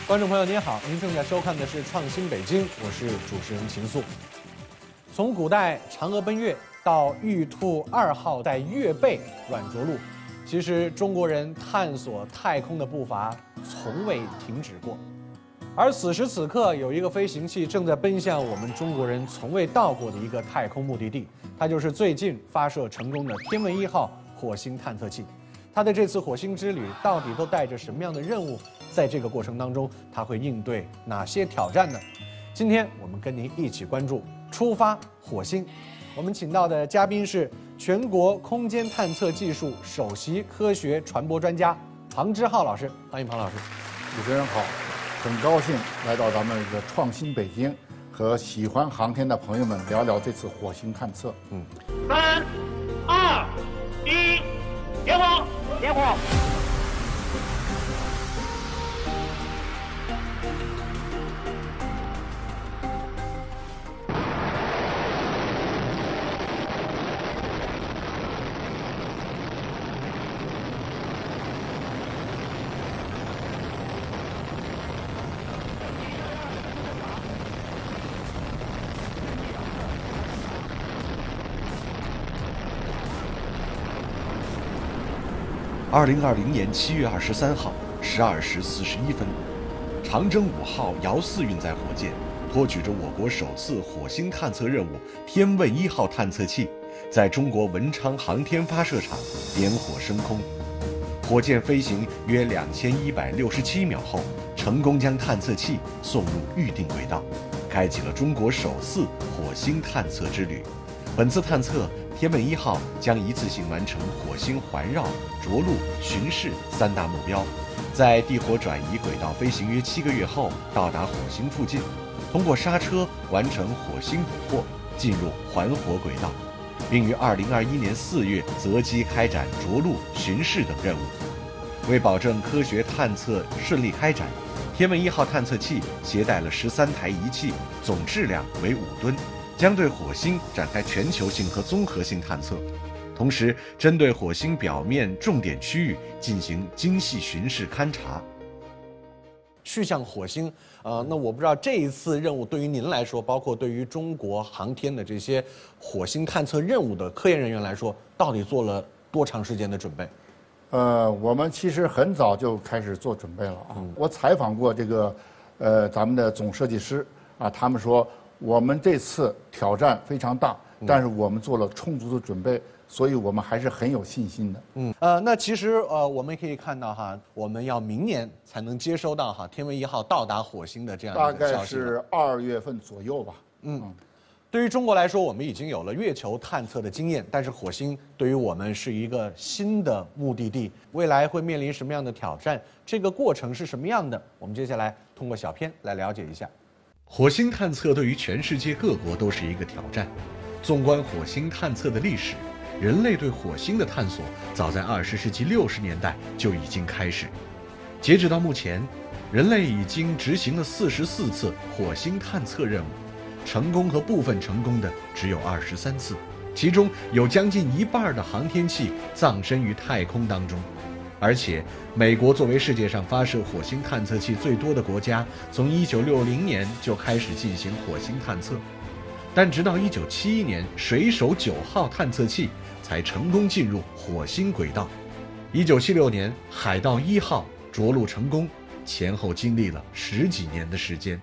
观众朋友您好，您正在收看的是《创新北京》，我是主持人秦素。从古代嫦娥奔月到玉兔2号在月背软着陆，其实中国人探索太空的步伐从未停止过。而此时此刻，有一个飞行器正在奔向我们中国人从未到过的一个太空目的地，它就是最近发射成功的天问1号火星探测器。它的这次火星之旅到底都带着什么样的任务？在这个过程当中，它会应对哪些挑战呢？今天我们跟您一起关注出发火星。我们请到的嘉宾是全国空间探测技术首席科学传播专家庞之浩老师，欢迎庞老师。 主持人好，很高兴来到咱们这个创新北京，和喜欢航天的朋友们聊聊这次火星探测。 3、2、1，点火！点火！ 2020年7月23号12时41分，长征5号遥4运载火箭托举着我国首次火星探测任务天问1号探测器，在中国文昌航天发射场点火升空。火箭飞行约2167秒后，成功将探测器送入预定轨道，开启了中国首次火星探测之旅。本次探测，天问1号将一次性完成火星环绕、着陆、巡视3大目标，在地火转移轨道飞行约7个月后到达火星附近，通过刹车完成火星捕获，进入环火轨道，并于2021年4月择机开展着陆、巡视等任务。为保证科学探测顺利开展，天问1号探测器携带了13台仪器，总质量为5吨。将对火星展开全球性和综合性探测，同时针对火星表面重点区域进行精细巡视勘察。 去向火星，那我不知道这一次任务对于您来说，包括对于中国航天的这些火星探测任务的科研人员来说，到底做了多长时间的准备？ 我们其实很早就开始做准备了啊。我采访过这个，咱们的总设计师啊，他们说，我们这次挑战非常大，但是我们做了充足的准备，所以我们还是很有信心的。 那其实我们可以看到哈，我们要明年才能接收到哈天问1号到达火星的这样大一个消息。 概是2月份左右吧。 对于中国来说，我们已经有了月球探测的经验，但是火星对于我们是一个新的目的地，未来会面临什么样的挑战？这个过程是什么样的？我们接下来通过小片来了解一下。 火星探测对于全世界各国都是一个挑战。纵观火星探测的历史，人类对火星的探索早在20世纪60年代就已经开始。截止到目前，人类已经执行了44次火星探测任务，成功和部分成功的只有23次，其中有将近一半的航天器葬身于太空当中。而且，美国作为世界上发射火星探测器最多的国家，从1960年就开始进行火星探测，但直到1971年，水手9号探测器才成功进入火星轨道。1976年，海盗1号着陆成功，前后经历了10几年的时间。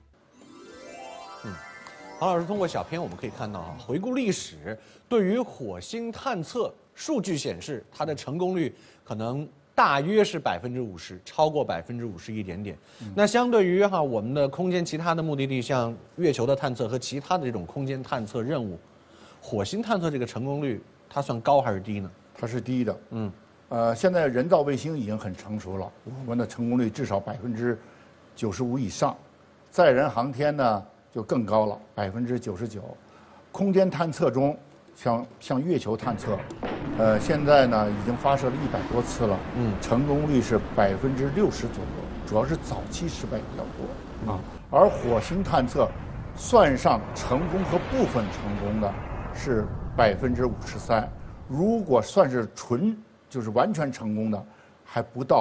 庞老师通过小片我们可以看到啊，回顾历史，对于火星探测，数据显示它的成功率可能大约是50%，超过50%一点点。那相对于我们的空间其他的目的地，像月球的探测和其他的这种空间探测任务，火星探测这个成功率它算高还是低呢？ 它是低的。现在人造卫星已经很成熟了，我们的成功率至少95%以上，载人航天呢就更高了，99%。空间探测中，像月球探测，现在呢已经发射了100多次了，成功率是60%左右，主要是早期失败比较多啊。而火星探测，算上成功和部分成功的是53%，如果算是就是完全成功的，还不到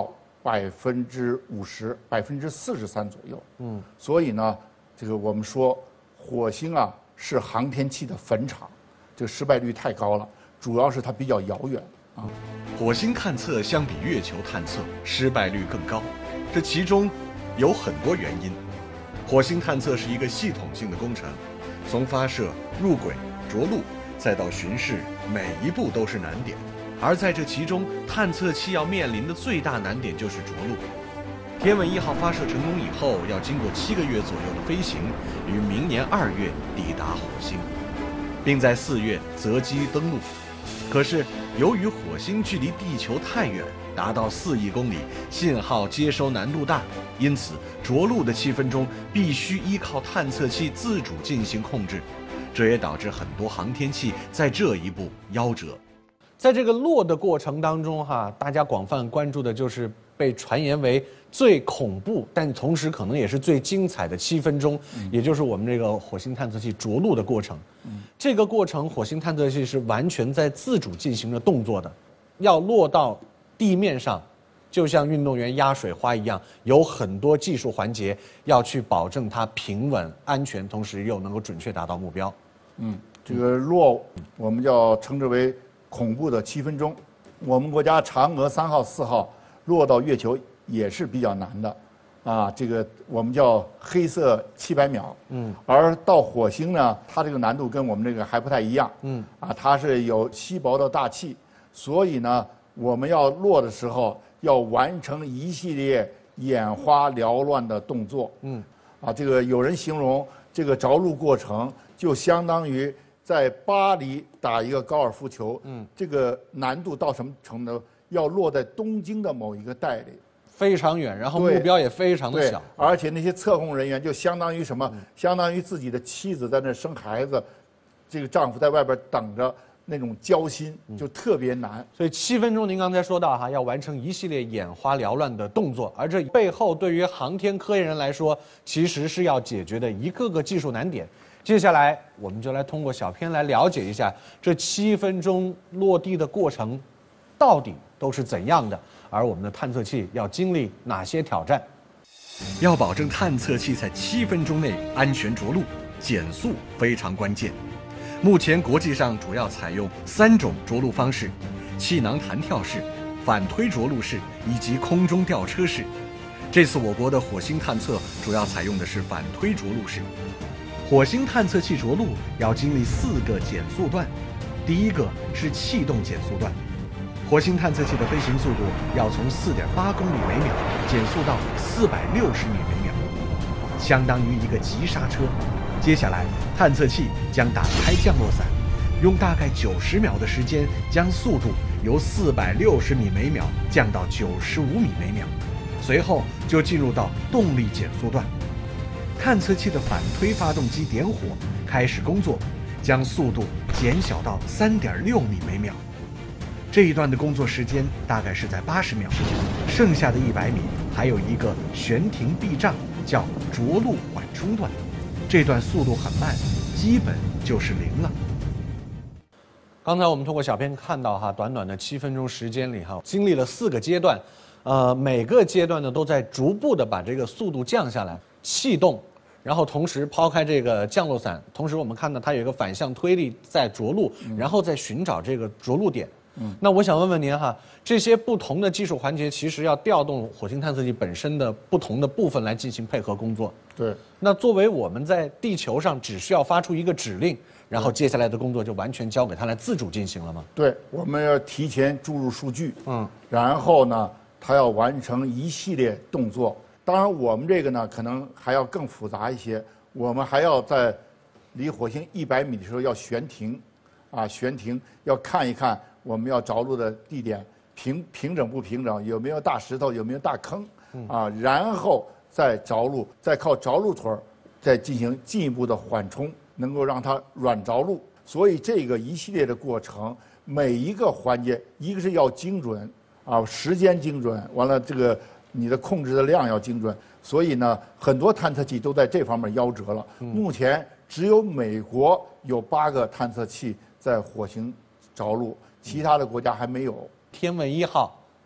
50%、43%左右。所以呢，这个我们说火星啊是航天器的坟场，这个失败率太高了，主要是它比较遥远啊。 火星探测相比月球探测失败率更高，这其中有很多原因。火星探测是一个系统性的工程，从发射、入轨、着陆，再到巡视，每一步都是难点。而在这其中，探测器要面临的最大难点就是着陆。天问1号发射成功以后，要经过7个月左右的飞行，于明年2月抵达火星，并在4月择机登陆。可是，由于火星距离地球太远，达到4亿公里，信号接收难度大，因此着陆的7分钟必须依靠探测器自主进行控制，这也导致很多航天器在这一步夭折。 在这个落的过程当中，大家广泛关注的就是被传言为最恐怖，但同时可能也是最精彩的7分钟，也就是我们这个火星探测器着陆的过程。这个过程，火星探测器是完全在自主进行着动作的，要落到地面上，就像运动员压水花一样，有很多技术环节要去保证它平稳、安全，同时又能够准确达到目标。 这个落我们要称之为恐怖的7分钟。我们国家嫦娥3号、4号落到月球也是比较难的，这个我们叫黑色700秒。而到火星呢，它这个难度跟我们这个还不太一样。它是有稀薄的大气，所以呢，我们要落的时候要完成一系列眼花缭乱的动作。这个有人形容这个着陆过程就相当于在巴黎打一个高尔夫球，这个难度到什么程度？要落在东京的某一个带里， 非常远，然后目标也非常的小， 而且那些测控人员就相当于什么？相当于自己的妻子在那生孩子，这个丈夫在外边等着，那种交心就特别难。 所以7分钟，您刚才说到要完成一系列眼花缭乱的动作，而这背后对于航天科研人来说，其实是要解决的一个个技术难点。接下来，我们就来通过小片来了解一下这7分钟落地的过程，到底都是怎样的，而我们的探测器要经历哪些挑战？ 要保证探测器在7分钟内安全着陆，减速非常关键。目前国际上主要采用3种着陆方式：气囊弹跳式、反推着陆式以及空中吊车式。这次我国的火星探测主要采用的是反推着陆式。火星探测器着陆要经历4个减速段，第一个是气动减速段。火星探测器的飞行速度要从4.8公里每秒减速到460米每秒，相当于一个急刹车。接下来，探测器将打开降落伞，用大概90秒的时间将速度由460米每秒降到95米每秒，随后就进入到动力减速段。探测器的反推发动机点火，开始工作，将速度减小到3.6米每秒。这一段的工作时间大概是在80秒，剩下的100米还有一个悬停避障，叫着陆缓冲段。这段速度很慢，基本就是0了。 刚才我们通过小片看到短短的7分钟时间里经历了4个阶段，每个阶段呢都在逐步的把这个速度降下来，气动，然后同时抛开这个降落伞，同时我们看到它有一个反向推力在着陆，然后再寻找这个着陆点。那我想问问您这些不同的技术环节其实要调动火星探测器本身的不同的部分来进行配合工作。 对。 那作为我们在地球上只需要发出一个指令，然后接下来的工作就完全交给它来自主进行了吗？ 对，我们要提前注入数据，然后呢，它要完成一系列动作。当然，我们这个呢可能还要更复杂一些，我们还要在离火星100米的时候要悬停，悬停要看一看我们要着陆的地点平整不平整，有没有大石头，有没有大坑，然后再着陆，再靠着陆腿再进行进一步的缓冲，能够让它软着陆。所以这个一系列的过程，每一个环节，一个是要精准，时间精准，完了这个你的控制的量要精准。所以呢，很多探测器都在这方面夭折了。目前只有美国有8个探测器在火星着陆，其他的国家还没有。 天问1号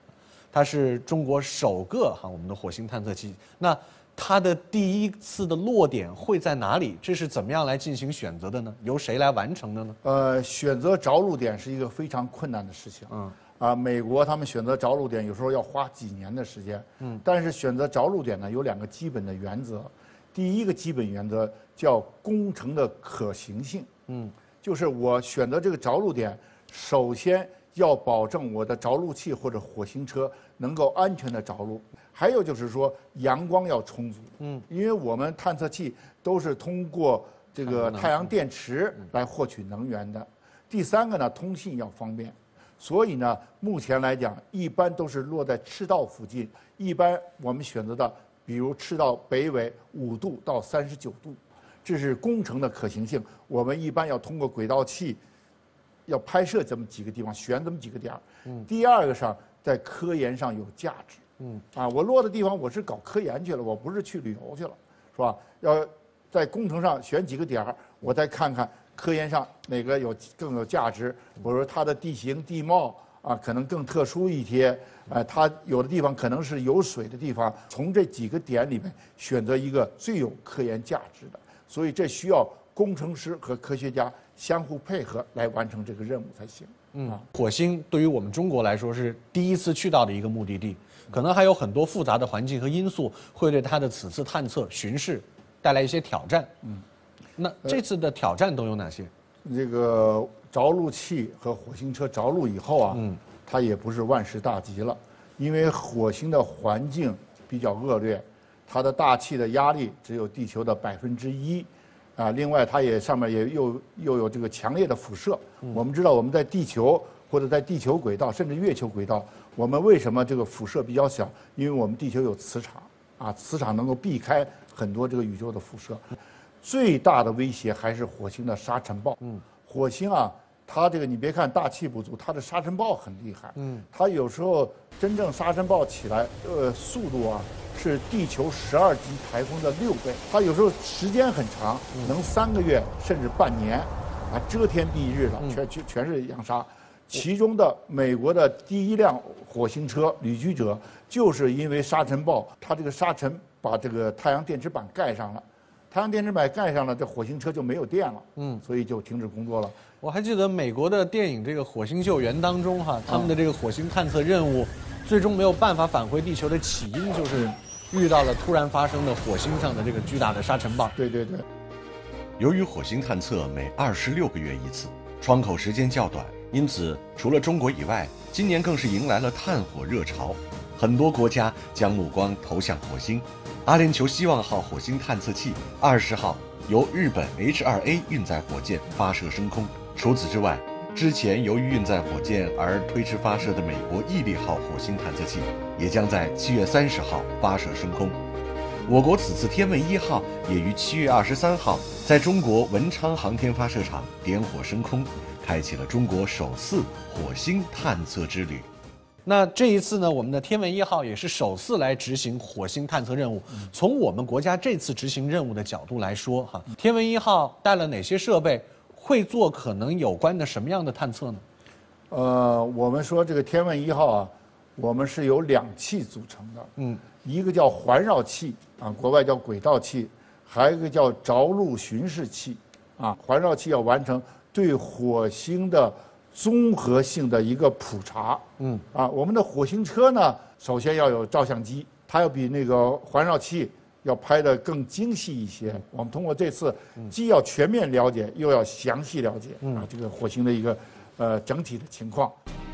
它是中国首个我们的火星探测器。那它的第一次的落点会在哪里？这是怎么样来进行选择的呢？由谁来完成的呢？ 选择着陆点是一个非常困难的事情。美国他们选择着陆点有时候要花几年的时间。但是选择着陆点呢，有2个基本的原则。第一个基本原则叫工程的可行性。就是我选择这个着陆点，首先要保证我的着陆器或者火星车能够安全的着陆。还有就是说，阳光要充足。因为我们探测器都是通过这个太阳电池来获取能源的。第3个呢，通信要方便。所以呢，目前来讲，一般都是落在赤道附近。一般我们选择的，比如赤道北纬5度到39度，这是工程的可行性。我们一般要通过轨道器，要拍摄这么几个地方，选这么几个点儿。第2个上，在科研上有价值。我落的地方我是搞科研去了，我不是去旅游去了，是吧？要在工程上选几个点儿，我再看看科研上哪个更有价值。我说它的地形地貌可能更特殊一些，它有的地方可能是有水的地方，从这几个点里面选择一个最有科研价值的。所以这需要工程师和科学家相互配合来完成这个任务才行。 火星对于我们中国来说是第一次去到的一个目的地，可能还有很多复杂的环境和因素会对它的此次探测巡视带来一些挑战。那这次的挑战都有哪些？ 这个着陆器和火星车着陆以后它也不是万事大吉了，因为火星的环境比较恶劣，它的大气的压力只有地球的1%。另外它也上面也又有这个强烈的辐射。我们知道我们在地球或者在地球轨道甚至月球轨道，我们为什么这个辐射比较小？因为我们地球有磁场磁场能够避开很多这个宇宙的辐射。最大的威胁还是火星的沙尘暴。火星它这个你别看大气不足，它的沙尘暴很厉害。它有时候真正沙尘暴起来，速度是地球12级台风的6倍。它有时候时间很长，能3个月甚至半年，遮天蔽日的，全是扬沙。其中的美国的第1辆火星车旅居者，就是因为沙尘暴，它这个沙尘把这个太阳电池板盖上了。太阳电池板盖上了，这火星车就没有电了，所以就停止工作了。 我还记得美国的电影《这个火星救援》当中他们的这个火星探测任务，最终没有办法返回地球的起因就是遇到了突然发生的火星上的这个巨大的沙尘暴。 对。 由于火星探测每26个月一次，窗口时间较短，因此除了中国以外，今年更是迎来了探火热潮，很多国家将目光投向火星。阿联酋希望号火星探测器20号由日本 H2A 运载火箭发射升空。除此之外，之前由于运载火箭而推迟发射的美国毅力号火星探测器也将在7月30号发射升空。我国此次天问1号也于7月23号在中国文昌航天发射场点火升空，开启了中国首次火星探测之旅。 那这一次呢，我们的天问1号也是首次来执行火星探测任务。从我们国家这次执行任务的角度来说，天问1号带了哪些设备，会做可能有关的什么样的探测呢？ 我们说这个天问1号我们是由2器组成的。一个叫环绕器国外叫轨道器，还有一个叫着陆巡视器。环绕器要完成对火星的综合性的一个普查。我们的火星车呢，首先要有照相机，它要比那个环绕器要拍得更精细一些。我们通过这次，既要全面了解，又要详细了解这个火星的一个整体的情况。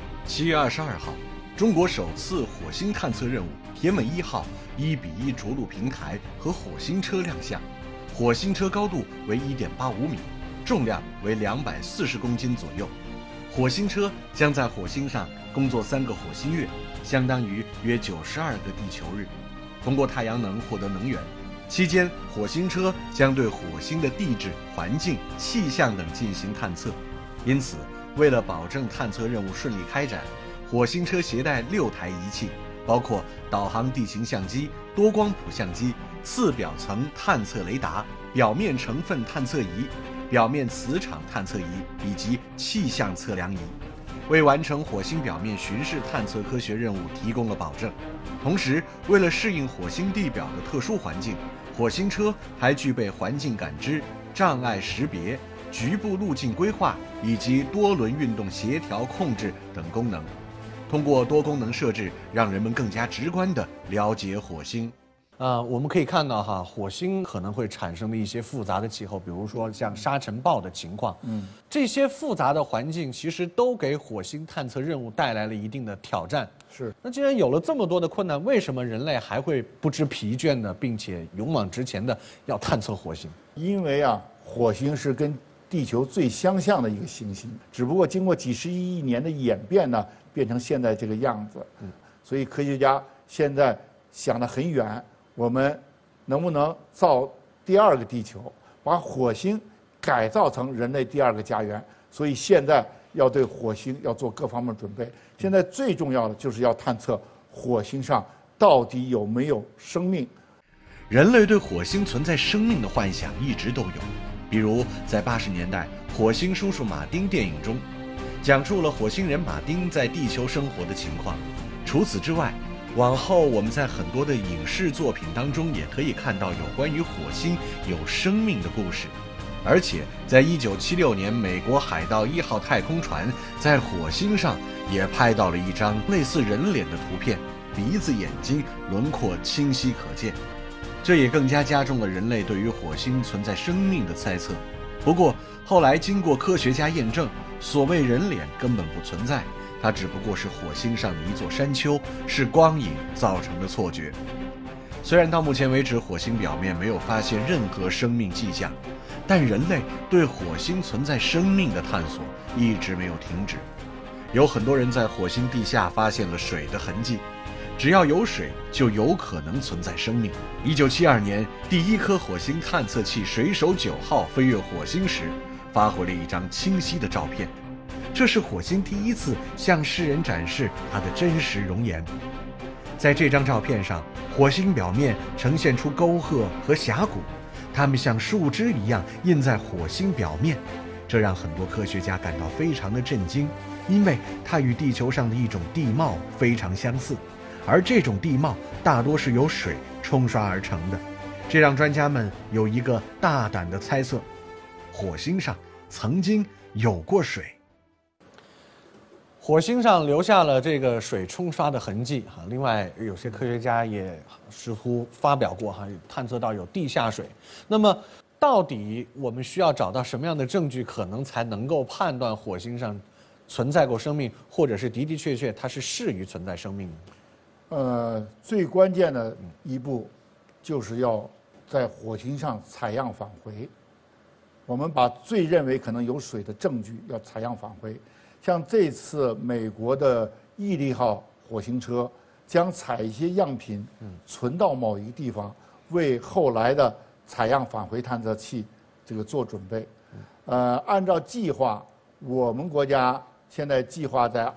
7月22号，中国首次火星探测任务天问1号1:1着陆平台和火星车亮相。火星车高度为1.85米，重量为240公斤左右。火星车将在火星上工作3个火星月，相当于约92个地球日，通过太阳能获得能源。期间，火星车将对火星的地质、环境、气象等进行探测。因此，为了保证探测任务顺利开展，火星车携带6台仪器，包括导航地形相机、多光谱相机、次表层探测雷达、表面成分探测仪、表面磁场探测仪以及气象测量仪。 为完成火星表面巡视探测科学任务提供了保证。同时，为了适应火星地表的特殊环境，火星车还具备环境感知、障碍识别、局部路径规划以及多轮运动协调控制等功能。通过多功能设置，让人们更加直观地了解火星。 我们可以看到哈，火星可能会产生的一些复杂的气候，比如说像沙尘暴的情况。这些复杂的环境其实都给火星探测任务带来了一定的挑战。 是。 那既然有了这么多的困难，为什么人类还会不知疲倦的，并且勇往直前的要探测火星？ 因为啊，火星是跟地球最相像的一个行星，只不过经过几十亿年的演变呢，变成现在这个样子。所以科学家现在想得很远。我们能不能造第二个地球，把火星改造成人类第二个家园？所以现在要对火星要做各方面准备。现在最重要的就是要探测火星上到底有没有生命。 人类对火星存在生命的幻想一直都有，比如在80年代《火星叔叔马丁》电影中，讲述了火星人马丁在地球生活的情况。除此之外，往后我们在很多的影视作品当中也可以看到有关于火星有生命的故事。而且在1976年，美国海盗1号太空船在火星上也拍到了一张类似人脸的图片，鼻子、眼睛轮廓清晰可见。这也更加加重了人类对于火星存在生命的猜测。不过后来经过科学家验证，所谓人脸根本不存在，它只不过是火星上的一座山丘，是光影造成的错觉。虽然到目前为止火星表面没有发现任何生命迹象，但人类对火星存在生命的探索一直没有停止。有很多人在火星地下发现了水的痕迹，只要有水就有可能存在生命。1972年，第一颗火星探测器水手9号飞越火星时，发回了一张清晰的照片。这是火星第一次向世人展示它的真实容颜。在这张照片上，火星表面呈现出沟壑和峡谷，它们像树枝一样印在火星表面，这让很多科学家感到非常的震惊，因为它与地球上的一种地貌非常相似，而这种地貌大多是由水冲刷而成的。这让专家们有一个大胆的猜测：火星上曾经有过水。 火星上留下了这个水冲刷的痕迹哈。另外，有些科学家也似乎发表过哈，探测到有地下水。那么，到底我们需要找到什么样的证据，可能才能够判断火星上存在过生命，或者是的的确确它是适于存在生命的？ 最关键的一步就是要在火星上采样返回。我们把最认为可能有水的证据要采样返回。像这次美国的毅力号火星车将采一些样品存到某一个地方，为后来的采样返回探测器这个做准备。按照计划，我们国家现在计划在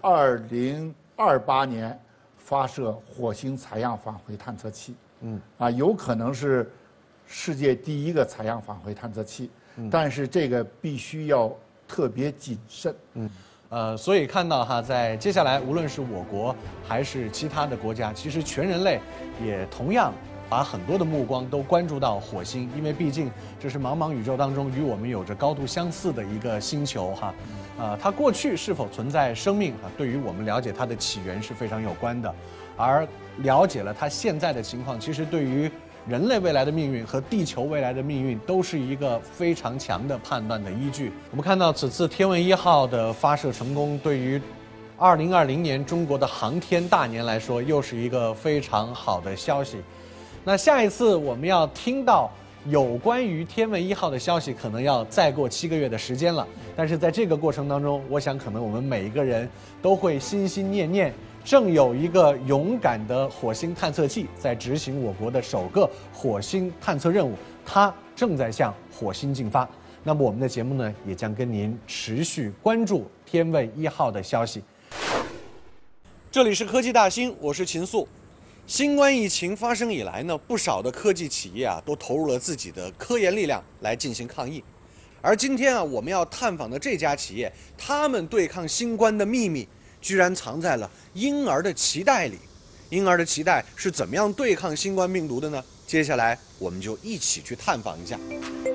2028年发射火星采样返回探测器。有可能是世界第一个采样返回探测器，但是这个必须要特别谨慎。 所以看到哈，在接下来无论是我国还是其他的国家，其实全人类也同样把很多的目光都关注到火星，因为毕竟这是茫茫宇宙当中与我们有着高度相似的一个星球哈。它过去是否存在生命啊，对于我们了解它的起源是非常有关的，而了解了它现在的情况，其实对于人类未来的命运和地球未来的命运都是一个非常强的判断的依据。我们看到此次天问1号的发射成功，对于2020年中国的航天大年来说，又是一个非常好的消息。那下一次我们要听到有关于天问1号的消息，可能要再过7个月的时间了。但是在这个过程当中，我想可能我们每一个人都会心心念念，正有一个勇敢的火星探测器在执行我国的首个火星探测任务，它正在向火星进发。那么我们的节目呢，也将跟您持续关注天问1号的消息。这里是科技大新，我是秦素。新冠疫情发生以来呢，不少的科技企业都投入了自己的科研力量来进行抗疫。 而今天啊，我们要探访的这家企业，他们对抗新冠的秘密，居然藏在了婴儿的脐带里。婴儿的脐带是怎么样对抗新冠病毒的呢？接下来我们就一起去探访一下。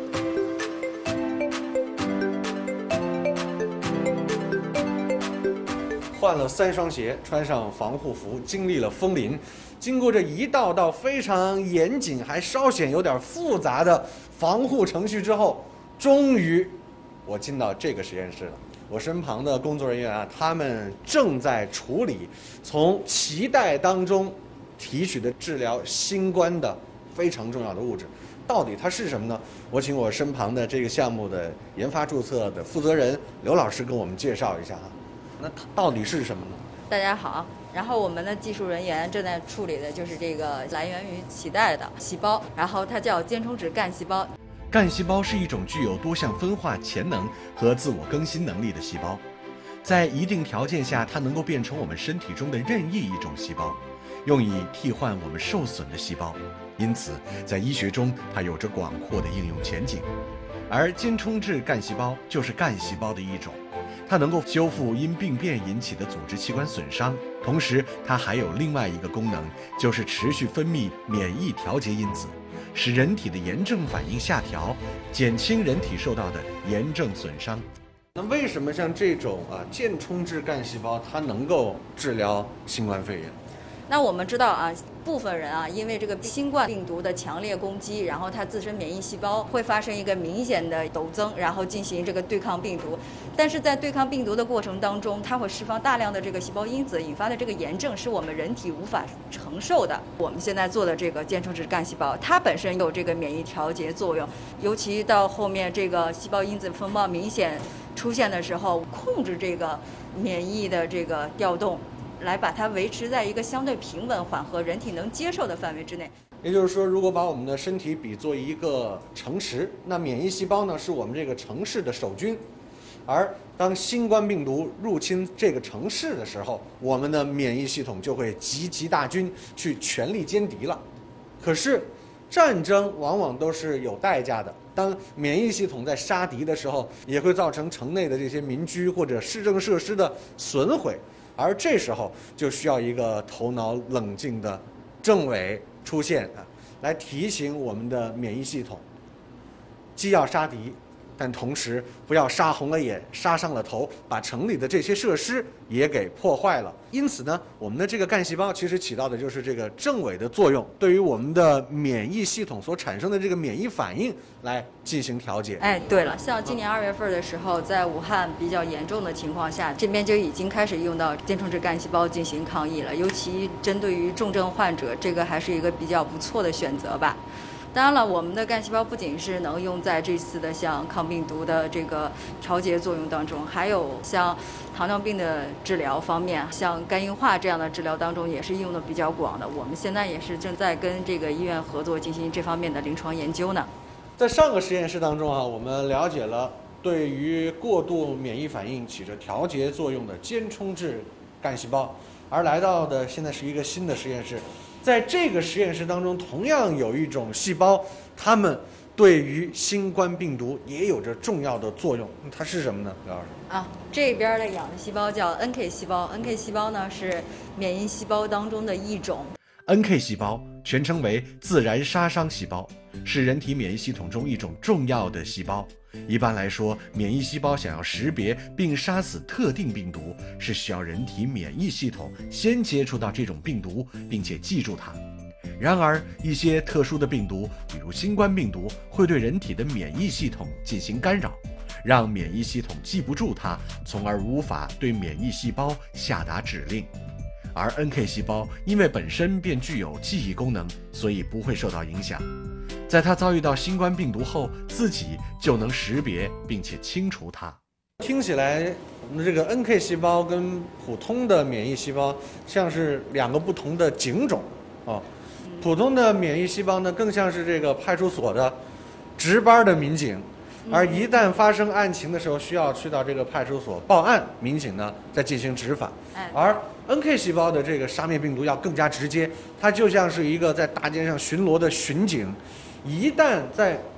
换了3双鞋，穿上防护服，经历了风林，经过这一道道非常严谨还稍显有点复杂的防护程序之后，终于我进到这个实验室了。我身旁的工作人员啊，他们正在处理从脐带当中提取的治疗新冠的非常重要的物质，到底它是什么呢？我请我身旁的这个项目的研发注册的负责人刘老师跟我们介绍一下啊。那它到底是什么呢？ 大家好，然后我们的技术人员正在处理的就是这个来源于脐带的细胞，然后它叫间充质干细胞。 干细胞是一种具有多项分化潜能和自我更新能力的细胞，在一定条件下，它能够变成我们身体中的任意一种细胞，用以替换我们受损的细胞。因此，在医学中，它有着广阔的应用前景。而间充质干细胞就是干细胞的一种，它能够修复因病变引起的组织器官损伤，同时它还有另外一个功能，就是持续分泌免疫调节因子，使人体的炎症反应下调，减轻人体受到的炎症损伤。 那为什么像这种间充质干细胞它能够治疗新冠肺炎？ 那我们知道啊，部分人啊，因为这个新冠病毒的强烈攻击，然后它自身免疫细胞会发生一个明显的陡增，然后进行这个对抗病毒。但是在对抗病毒的过程当中，它会释放大量的这个细胞因子，引发的这个炎症是我们人体无法承受的。我们现在做的这个间充质干细胞，它本身有这个免疫调节作用，尤其到后面这个细胞因子风暴明显出现的时候，控制这个免疫的这个调动，来把它维持在一个相对平稳、缓和、人体能接受的范围之内。 也就是说，如果把我们的身体比作一个城池，那免疫细胞呢是我们这个城市的守军，而当新冠病毒入侵这个城市的时候，我们的免疫系统就会集结大军去全力歼敌了。可是，战争往往都是有代价的。当免疫系统在杀敌的时候，也会造成城内的这些民居或者市政设施的损毁。而这时候就需要一个头脑冷静的政委出现来提醒我们的免疫系统，既要杀敌，但同时不要杀红了眼、杀伤了头，把城里的这些设施也给破坏了。因此呢，我们的这个干细胞其实起到的就是这个政委的作用，对于我们的免疫系统所产生的这个免疫反应来进行调节。 哎，对了，像今年2月份的时候，在武汉比较严重的情况下，这边就已经开始用到间充质干细胞进行抗疫了。尤其针对于重症患者，这个还是一个比较不错的选择吧。当然了，我们的干细胞不仅是能用在这次的像抗病毒的这个调节作用当中，还有像糖尿病的治疗方面，像肝硬化这样的治疗当中也是应用的比较广的。我们现在也是正在跟这个医院合作进行这方面的临床研究呢。 在上个实验室当中我们了解了对于过度免疫反应起着调节作用的间充质干细胞，而来到的现在是一个新的实验室。在这个实验室当中，同样有一种细胞，它们对于新冠病毒也有着重要的作用。它是什么呢，刘老师？ 这边的养的细胞叫 NK 细胞。NK 细胞呢是免疫细胞当中的一种。 NK 细胞全称为自然杀伤细胞，是人体免疫系统中一种重要的细胞。一般来说，免疫细胞想要识别并杀死特定病毒，是需要人体免疫系统先接触到这种病毒，并且记住它。然而，一些特殊的病毒，比如新冠病毒，会对人体的免疫系统进行干扰，让免疫系统记不住它，从而无法对免疫细胞下达指令。而 NK 细胞因为本身便具有记忆功能，所以不会受到影响。在它遭遇到新冠病毒后，自己就能识别并且清除它。 听起来，我们这个 NK 细胞跟普通的免疫细胞像是两个不同的警种普通的免疫细胞呢，更像是这个派出所的值班的民警，而一旦发生案情的时候，需要去到这个派出所报案，民警呢再进行执法。而 NK 细胞的这个杀灭病毒要更加直接，它就像是一个在大街上巡逻的巡警，一旦在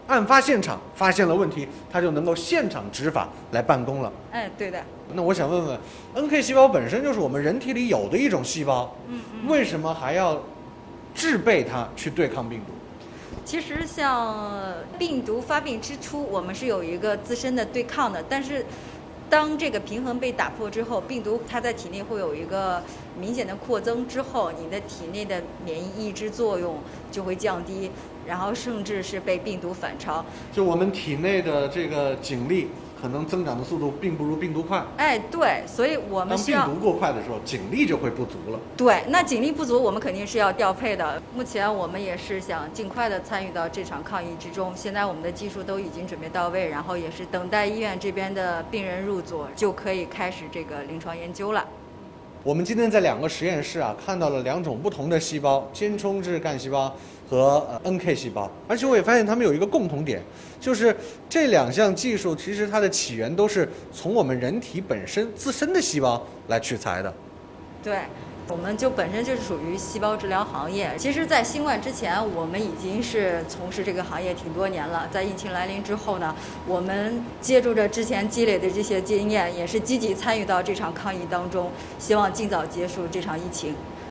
案发现场发现了问题，它就能够现场执法来办公了。 哎，对的。 那我想问问 ，NK 细胞本身就是我们人体里有的一种细胞，为什么还要制备它去对抗病毒？ 其实像病毒发病之初，我们是有一个自身的对抗的，但是当这个平衡被打破之后，病毒它在体内会有一个明显的扩增之后，你的体内的免疫抑制作用就会降低，然后甚至是被病毒反超。 就我们体内的这个警力可能增长的速度并不如病毒快。 哎，对，所以我们需要。 当病毒过快的时候，警力就会不足了。 对，那警力不足，我们肯定是要调配的。目前我们也是想尽快的参与到这场抗疫之中。现在我们的技术都已经准备到位，然后也是等待医院这边的病人入组，就可以开始这个临床研究了。 我们今天在2个实验室啊，看到了2种不同的细胞，间充质干细胞和NK 细胞，而且我也发现它们有一个共同点，就是这2项技术其实它的起源都是从我们人体本身自身的细胞来取材的。 对，我们就本身就是属于细胞治疗行业。其实，在新冠之前，我们已经是从事这个行业挺多年了。在疫情来临之后呢，我们借助着之前积累的这些经验，也是积极参与到这场抗疫当中，希望尽早结束这场疫情。